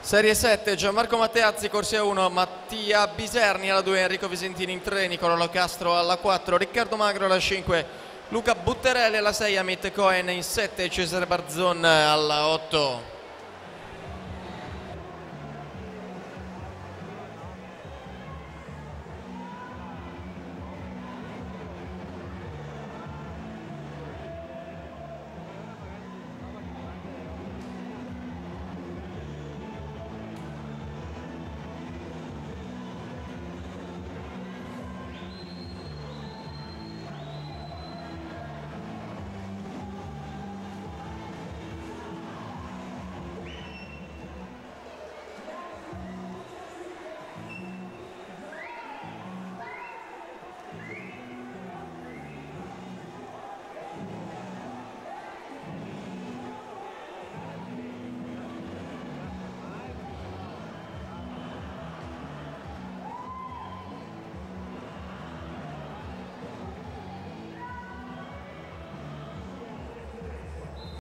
Serie 7, Gianmarco Matteazzi, corsia 1, Mattia Biserni alla 2, Enrico Visentini in 3, Nicolò Castro alla 4, Riccardo Magro alla 5, Luca Butterelli alla 6, Amit Cohen in 7, Cesare Barzon alla 8.